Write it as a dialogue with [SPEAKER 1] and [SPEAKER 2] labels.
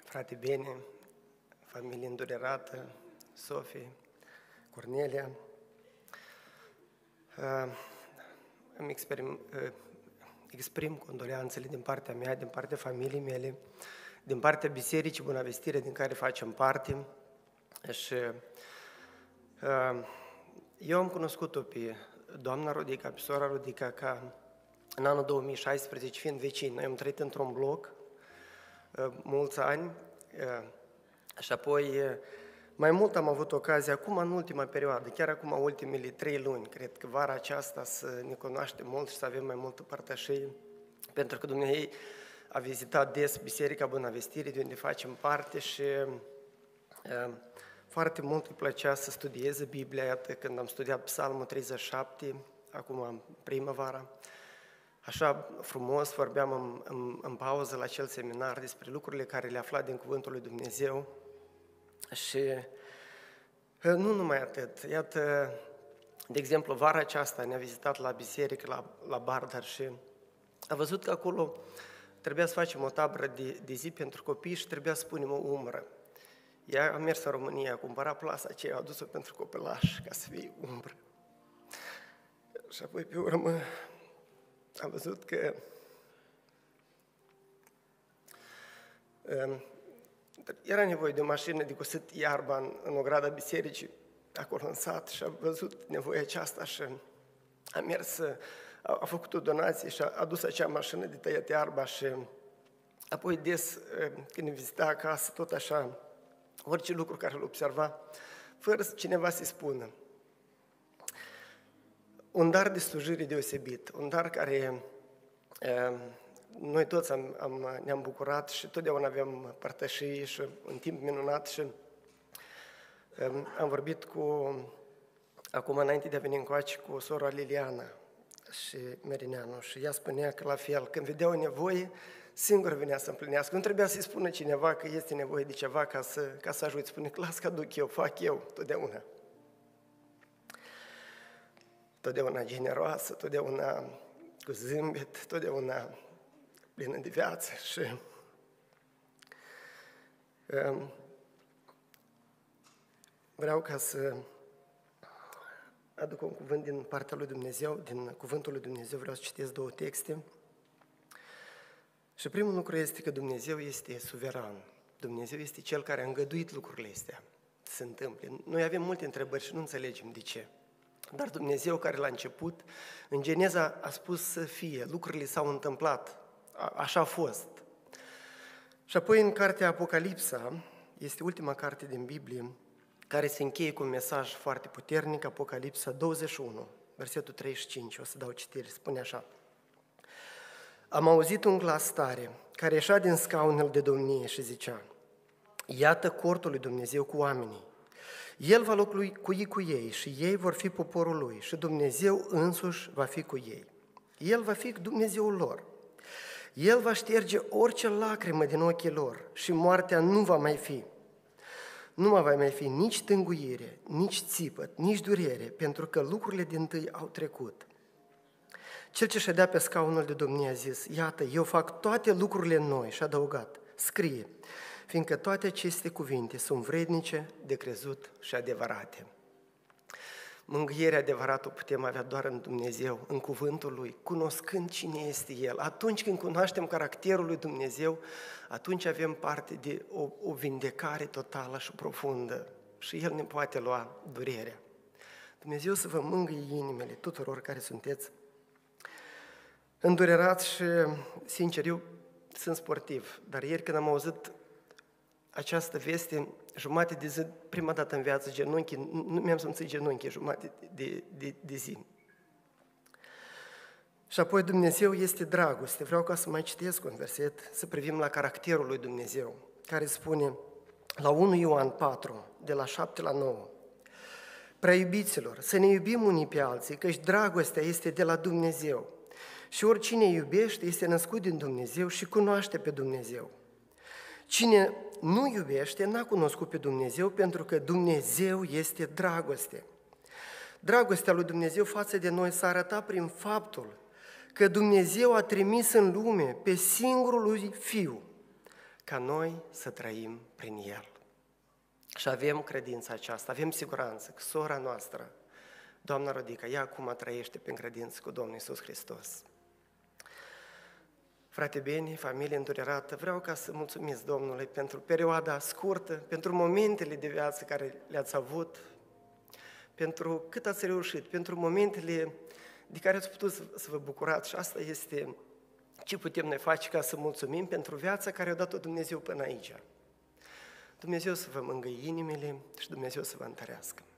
[SPEAKER 1] frate Bene, familie îndurerată, Sofie, Cornelia. Îmi exprim condoleanțele din partea mea, din partea familiei mele, din partea Bisericii Bunăvestire din care facem parte. Și eu am cunoscut-o pe doamna Rodica, pe sora Rodica, ca în anul 2016, fiind vecini. Noi am trăit într-un bloc mulți ani și apoi mai mult am avut ocazia, acum în ultima perioadă, chiar acum ultimele 3 luni, cred că vara aceasta, să ne cunoaștem mult și să avem mai multă părtășie, pentru că Dumnezeu a vizitat des Biserica Bunăvestire, de unde facem parte și foarte mult îi plăcea să studieze Biblia. Iată, când am studiat Psalmul 37, acum în primăvara, așa frumos vorbeam în pauză la acel seminar despre lucrurile care le afla din Cuvântul lui Dumnezeu. Și nu numai atât. Iată, de exemplu, vara aceasta ne-a vizitat la biserică, la Bardar, și a văzut că acolo trebuia să facem o tabără de zi pentru copii și trebuia să punem o umbră. Ea a mers în România, a cumpărat plasa aceea, a adus-o pentru copilași, ca să fie umbră. Și apoi, pe urmă, am văzut că era nevoie de o mașină de cosut iarba în ograda bisericii, acolo în sat, și a văzut nevoia aceasta și a mers, a făcut o donație și a adus acea mașină de tăiat iarba și apoi des, când ne vizita acasă, tot așa, orice lucru care îl observa, fără cineva să-i spună. Un dar de slujire deosebit, un dar care noi toți ne-am bucurat și totdeauna aveam părtășii și un timp minunat și am vorbit acum înainte de a veni încoace cu sora Liliana și Merineanu și ea spunea că la fel, când vedea o nevoie, singur venea să împlinească. Nu trebuia să-i spună cineva că este nevoie de ceva ca să ajut. Spune că las că aduc eu, fac eu, totdeauna. Totdeauna generoasă, totdeauna cu zâmbet, totdeauna plină de viață și vreau ca să aduc un cuvânt din partea lui Dumnezeu, din Cuvântul lui Dumnezeu, vreau să citesc 2 texte. Și primul lucru este că Dumnezeu este suveran. Dumnezeu este Cel care a îngăduit lucrurile astea să se întâmple. Noi avem multe întrebări și nu înțelegem de ce. Dar Dumnezeu care la început, în Geneza, a spus să fie, lucrurile s-au întâmplat, așa a fost. Și apoi în cartea Apocalipsa, este ultima carte din Biblie, care se încheie cu un mesaj foarte puternic, Apocalipsa 21, versetul 35, o să dau citire, spune așa. Am auzit un glas tare, care ieșea din scaunul de domnie și zicea, iată cortul lui Dumnezeu cu oamenii. El va locui cu ei și ei vor fi poporul lui și Dumnezeu însuși va fi cu ei. El va fi Dumnezeul lor. El va șterge orice lacrimă din ochii lor și moartea nu va mai fi. Nu va mai fi nici tânguire, nici țipăt, nici durere, pentru că lucrurile dintâi au trecut. Cel ce ședea pe scaunul de domnie a zis, iată, eu fac toate lucrurile noi, și a adăugat, scrie, fiindcă toate aceste cuvinte sunt vrednice, de crezut și adevărate. Mângâierea adevărată o putem avea doar în Dumnezeu, în cuvântul Lui, cunoscând cine este El. Atunci când cunoaștem caracterul lui Dumnezeu, atunci avem parte de o vindecare totală și profundă și El ne poate lua durerea. Dumnezeu să vă mângâie inimile tuturor care sunteți îndurerați și, sincer, eu sunt sportiv, dar ieri când am auzit această veste, jumate de zi, prima dată în viață, genunchii, nu mi-am simțit genunchii, jumate de zi. Și apoi Dumnezeu este dragoste. Vreau ca să mai citesc un verset, să privim la caracterul lui Dumnezeu, care spune la 1 Ioan 4, de la 7 la 9. Prea iubiților, să ne iubim unii pe alții, căci dragostea este de la Dumnezeu. Și oricine iubește este născut din Dumnezeu și cunoaște pe Dumnezeu. Cine nu iubește n-a cunoscut pe Dumnezeu, pentru că Dumnezeu este dragoste. Dragostea lui Dumnezeu față de noi s-a arătat prin faptul că Dumnezeu a trimis în lume pe singurul lui Fiu, ca noi să trăim prin El. Și avem credința aceasta, avem siguranță că sora noastră, doamna Rodica, ea acum trăiește prin credință cu Domnul Iisus Hristos. Frate Beni, familie îndurerată, vreau ca să mulțumiți Domnului pentru perioada scurtă, pentru momentele de viață care le-ați avut, pentru cât ați reușit, pentru momentele de care ați putut să vă bucurați. Și asta este ce putem noi face ca să mulțumim pentru viața care a dat-o Dumnezeu până aici. Dumnezeu să vă mângâie inimile și Dumnezeu să vă întărească.